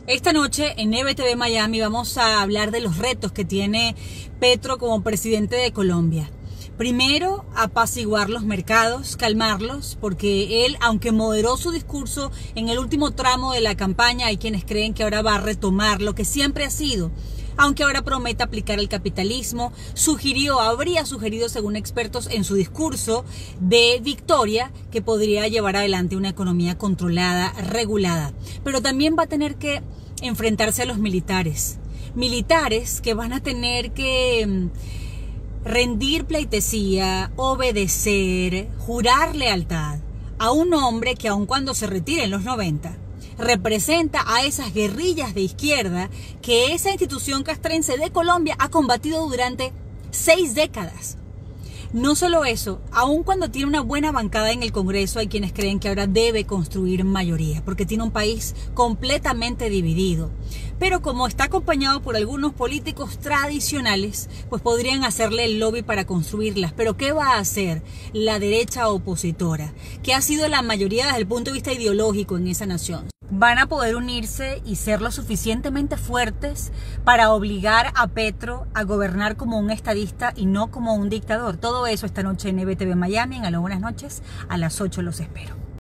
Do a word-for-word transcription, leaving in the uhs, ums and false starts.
Esta noche en E B T V Miami vamos a hablar de los retos que tiene Petro como presidente de Colombia. Primero, apaciguar los mercados, calmarlos, porque él, aunque moderó su discurso en el último tramo de la campaña, hay quienes creen que ahora va a retomar lo que siempre ha sido. Aunque ahora promete aplicar el capitalismo, sugirió, habría sugerido, según expertos, en su discurso de victoria, que podría llevar adelante una economía controlada, regulada. Pero también va a tener que enfrentarse a los militares. Militares que van a tener que rendir pleitesía, obedecer, jurar lealtad a un hombre que, aun cuando se retire en los noventa, representa a esas guerrillas de izquierda que esa institución castrense de Colombia ha combatido durante seis décadas. No solo eso, aun cuando tiene una buena bancada en el Congreso, hay quienes creen que ahora debe construir mayoría, porque tiene un país completamente dividido. Pero como está acompañado por algunos políticos tradicionales, pues podrían hacerle el lobby para construirlas. Pero ¿qué va a hacer la derecha opositora, que ha sido la mayoría desde el punto de vista ideológico en esa nación? ¿Van a poder unirse y ser lo suficientemente fuertes para obligar a Petro a gobernar como un estadista y no como un dictador? Todo eso esta noche en E B T V Miami, en Aló Buenas Noches, a las ocho los espero.